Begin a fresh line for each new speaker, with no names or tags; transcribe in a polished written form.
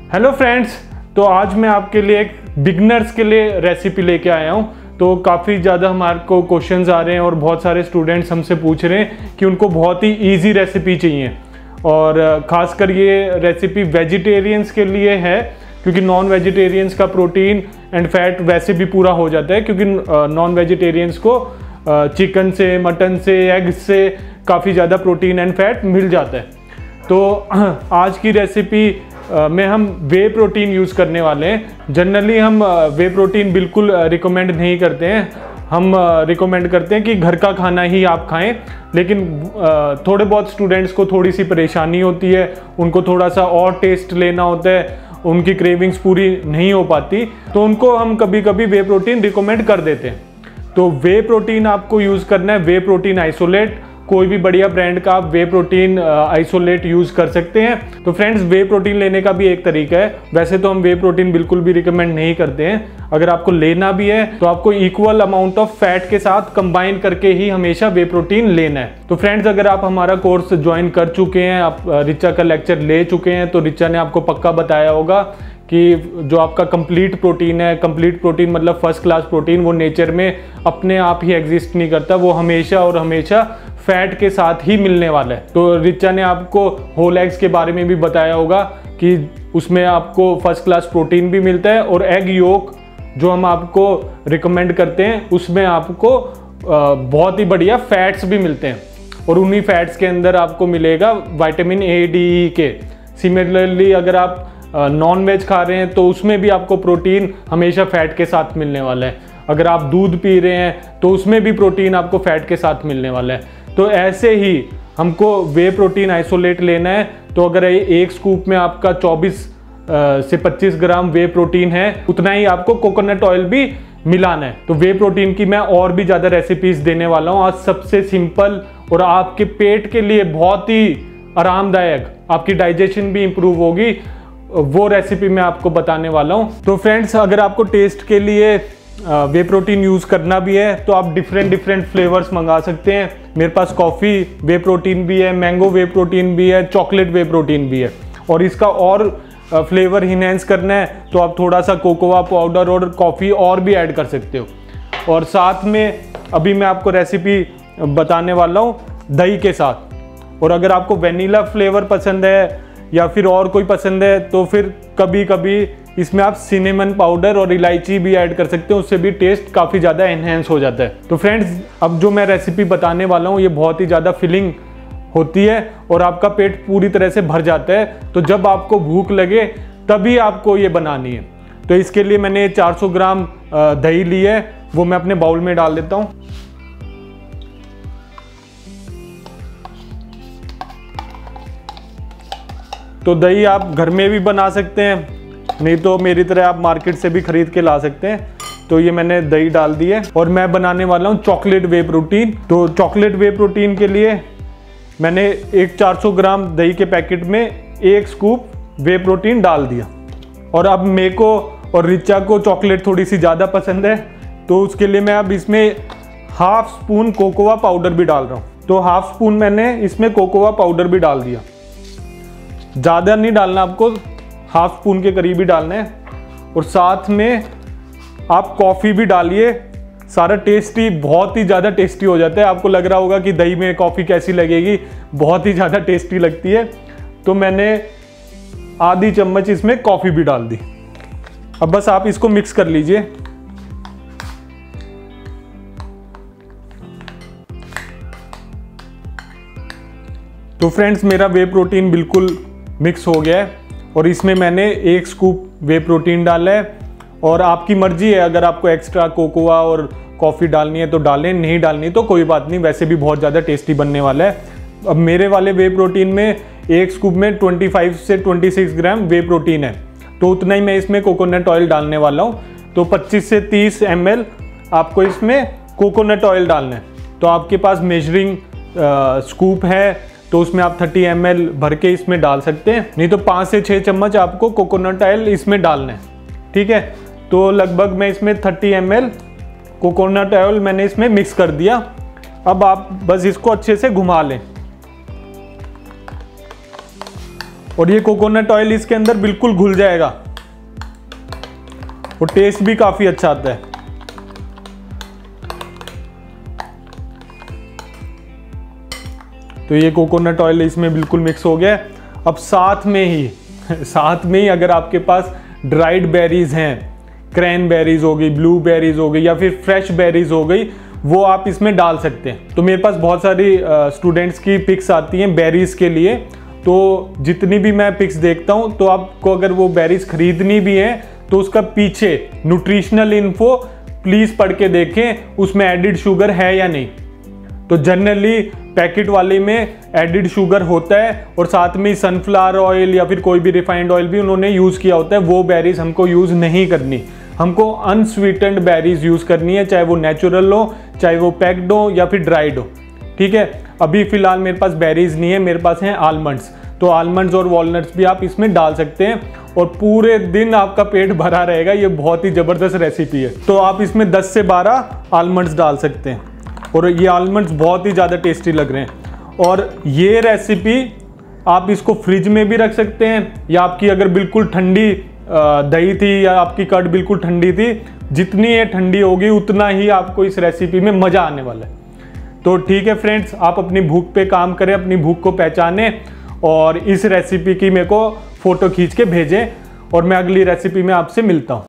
Hello friends, तो आज मैं आपके लिए एक बिगनर्स के लिए रेसिपी लेके आया हूँ। तो काफ़ी ज़्यादा हमारे को क्वेश्चंस आ रहे हैं और बहुत सारे स्टूडेंट्स हमसे पूछ रहे हैं कि उनको बहुत ही इजी रेसिपी चाहिए, और ख़ासकर ये रेसिपी वेजिटेरियंस के लिए है क्योंकि नॉन वेजिटेरियंस का प्रोटीन एंड फैट वैसे भी पूरा हो जाता है, क्योंकि नॉन वेजिटेरियंस को चिकन से, मटन से, एग से काफ़ी ज़्यादा प्रोटीन एंड फैट मिल जाता है। तो आज की रेसिपी में हम वे प्रोटीन यूज़ करने वाले हैं। जनरली हम वे प्रोटीन बिल्कुल रिकमेंड नहीं करते हैं। हम रिकमेंड करते हैं कि घर का खाना ही आप खाएं, लेकिन थोड़े बहुत स्टूडेंट्स को थोड़ी सी परेशानी होती है, उनको थोड़ा सा और टेस्ट लेना होता है, उनकी क्रेविंग्स पूरी नहीं हो पाती, तो उनको हम कभी कभी वे प्रोटीन रिकमेंड कर देते हैं। तो वे प्रोटीन आपको यूज़ करना है, वे प्रोटीन आइसोलेट। कोई भी बढ़िया ब्रांड का आप वे प्रोटीन आइसोलेट यूज़ कर सकते हैं। तो फ्रेंड्स, वे प्रोटीन लेने का भी एक तरीका है। वैसे तो हम वे प्रोटीन बिल्कुल भी रिकमेंड नहीं करते हैं। अगर आपको लेना भी है तो आपको इक्वल अमाउंट ऑफ फैट के साथ कंबाइन करके ही हमेशा वे प्रोटीन लेना है। तो फ्रेंड्स, अगर आप हमारा कोर्स ज्वाइन कर चुके हैं, आप रिचा का लेक्चर ले चुके हैं, तो रिचा ने आपको पक्का बताया होगा कि जो आपका कंप्लीट प्रोटीन है, कंप्लीट प्रोटीन मतलब फर्स्ट क्लास प्रोटीन, वो नेचर में अपने आप ही एग्जिस्ट नहीं करता, वो हमेशा और हमेशा फैट के साथ ही मिलने वाला है। तो रिचा ने आपको होल एग्स के बारे में भी बताया होगा कि उसमें आपको फर्स्ट क्लास प्रोटीन भी मिलता है, और एग योक जो हम आपको रिकमेंड करते हैं उसमें आपको बहुत ही बढ़िया फैट्स भी मिलते हैं, और उन्हीं फैट्स के अंदर आपको मिलेगा विटामिन ए, डी, ई के। सिमिलरली अगर आप नॉन वेज खा रहे हैं तो उसमें भी आपको प्रोटीन हमेशा फैट के साथ मिलने वाला है। अगर आप दूध पी रहे हैं तो उसमें भी प्रोटीन आपको फैट के साथ मिलने वाला है। तो ऐसे ही हमको वे प्रोटीन आइसोलेट लेना है। तो अगर एक स्कूप में आपका 24 से 25 ग्राम वे प्रोटीन है, उतना ही आपको कोकोनट ऑयल भी मिलाना है। तो वे प्रोटीन की मैं और भी ज़्यादा रेसिपीज देने वाला हूँ। आज सबसे सिंपल और आपके पेट के लिए बहुत ही आरामदायक, आपकी डाइजेशन भी इंप्रूव होगी, वो रेसिपी मैं आपको बताने वाला हूँ। तो फ्रेंड्स, अगर आपको टेस्ट के लिए वे प्रोटीन यूज़ करना भी है तो आप डिफरेंट फ्लेवर्स मंगा सकते हैं। मेरे पास कॉफ़ी वे प्रोटीन भी है, मैंगो वे प्रोटीन भी है, चॉकलेट वे प्रोटीन भी है। और इसका और फ्लेवर इन्हेंस करना है तो आप थोड़ा सा कोकोआ पाउडर और कॉफ़ी और भी ऐड कर सकते हो। और साथ में अभी मैं आपको रेसिपी बताने वाला हूँ दही के साथ। और अगर आपको वेनिला फ्लेवर पसंद है या फिर और कोई पसंद है तो फिर कभी कभी इसमें आप सिनेमन पाउडर और इलायची भी ऐड कर सकते हो, उससे भी टेस्ट काफ़ी ज़्यादा एनहेंस हो जाता है। तो फ्रेंड्स, अब जो मैं रेसिपी बताने वाला हूँ ये बहुत ही ज़्यादा फिलिंग होती है और आपका पेट पूरी तरह से भर जाता है। तो जब आपको भूख लगे तभी आपको ये बनानी है। तो इसके लिए मैंने 400 ग्राम दही ली है, वो मैं अपने बाउल में डाल देता हूँ। तो दही आप घर में भी बना सकते हैं, नहीं तो मेरी तरह आप मार्केट से भी खरीद के ला सकते हैं। तो ये मैंने दही डाल दी है और मैं बनाने वाला हूँ चॉकलेट वे प्रोटीन। तो चॉकलेट वे प्रोटीन के लिए मैंने एक 400 ग्राम दही के पैकेट में एक स्कूप वे प्रोटीन डाल दिया। और अब मेरे को और रिचा को चॉकलेट थोड़ी सी ज़्यादा पसंद है, तो उसके लिए मैं अब इसमें हाफ स्पून कोकोआ पाउडर भी डाल रहा हूँ। तो हाफ स्पून मैंने इसमें कोकोआ पाउडर भी डाल दिया। ज़्यादा नहीं डालना, आपको हाफ स्पून के करीब ही डालना है। और साथ में आप कॉफ़ी भी डालिए। सारा टेस्टी, बहुत ही ज़्यादा टेस्टी हो जाता है। आपको लग रहा होगा कि दही में कॉफ़ी कैसी लगेगी, बहुत ही ज़्यादा टेस्टी लगती है। तो मैंने आधी चम्मच इसमें कॉफ़ी भी डाल दी। अब बस आप इसको मिक्स कर लीजिए। तो फ्रेंड्स, मेरा वे प्रोटीन बिल्कुल मिक्स हो गया है और इसमें मैंने एक स्कूप वे प्रोटीन डाला है। और आपकी मर्जी है, अगर आपको एक्स्ट्रा कोकोआ और कॉफ़ी डालनी है तो डालें, नहीं डालनी तो कोई बात नहीं, वैसे भी बहुत ज़्यादा टेस्टी बनने वाला है। अब मेरे वाले वे प्रोटीन में एक स्कूप में 25 से 26 ग्राम वे प्रोटीन है, तो उतना ही मैं इसमें कोकोनट ऑयल डालने वाला हूँ। तो 25 से 30 ml आपको इसमें कोकोनट ऑयल डालना है। तो आपके पास मेजरिंग स्कूप है तो उसमें आप 30 ml भर के इसमें डाल सकते हैं, नहीं तो 5 से 6 चम्मच आपको कोकोनट ऑयल इसमें डालना है। ठीक है, तो लगभग मैं इसमें 30 ml कोकोनट ऑयल मैंने इसमें मिक्स कर दिया। अब आप बस इसको अच्छे से घुमा लें। और ये कोकोनट ऑयल इसके अंदर बिल्कुल घुल जाएगा और टेस्ट भी काफी अच्छा आता है। तो ये कोकोनट ऑयल इसमें बिल्कुल मिक्स हो गया है। अब साथ में ही अगर आपके पास ड्राइड बेरीज हैं, क्रैनबेरीज हो गई, ब्लूबेरीज हो गई या फिर फ्रेश बेरीज हो गई, वो आप इसमें डाल सकते हैं। तो मेरे पास बहुत सारी स्टूडेंट्स की पिक्स आती हैं बेरीज के लिए, तो जितनी भी मैं पिक्स देखता हूं, तो आपको अगर वो बेरीज खरीदनी भी है तो उसका पीछे न्यूट्रिशनल इन्फो प्लीज पढ़ के देखें, उसमें एडिड शुगर है या नहीं। तो जनरली पैकेट वाले में एडिड शुगर होता है और साथ में सनफ्लावर ऑयल या फिर कोई भी रिफाइंड ऑयल भी उन्होंने यूज किया होता है। वो बेरीज हमको यूज नहीं करनी, हमको अनस्वीटेंड बेरीज यूज करनी है, चाहे वो नेचुरल हो, चाहे वो पैक्ड हो या फिर ड्राइड हो। ठीक है, अभी फिलहाल मेरे पास बेरीज नहीं है, मेरे पास हैं आलमंड्स। तो आलमंड्स और वॉलनट्स भी आप इसमें डाल सकते हैं और पूरे दिन आपका पेट भरा रहेगा। ये बहुत ही जबरदस्त रेसिपी है। तो आप इसमें 10 से 12 आलमंड्स डाल सकते हैं और ये आलमंड्स बहुत ही ज़्यादा टेस्टी लग रहे हैं। और ये रेसिपी आप इसको फ्रिज में भी रख सकते हैं, या आपकी अगर बिल्कुल ठंडी दही थी या आपकी कर्ड बिल्कुल ठंडी थी, जितनी ये ठंडी होगी उतना ही आपको इस रेसिपी में मज़ा आने वाला है। तो ठीक है फ्रेंड्स, आप अपनी भूख पे काम करें, अपनी भूख को पहचानें और इस रेसिपी की मेरे को फ़ोटो खींच के भेजें और मैं अगली रेसिपी में आपसे मिलता हूँ।